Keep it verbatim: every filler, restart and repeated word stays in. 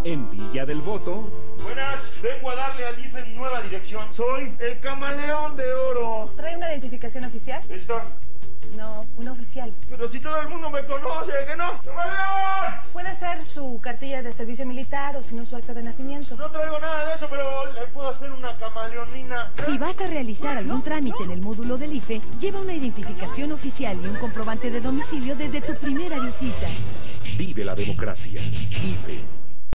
En Villa del Voto. Buenas, vengo a darle al I F E mi nueva dirección. Soy el Camaleón de Oro. ¿Trae una identificación oficial? ¿Esta? No, una oficial. Pero si todo el mundo me conoce, ¿que no? ¡Camaleón! Puede ser su cartilla de servicio militar o si no su acta de nacimiento. No traigo nada de eso, pero le puedo hacer una camaleonina. Si vas a realizar algún trámite en el módulo del I F E, lleva una identificación oficial y un comprobante de domicilio desde tu primera visita. Vive la democracia. I F E.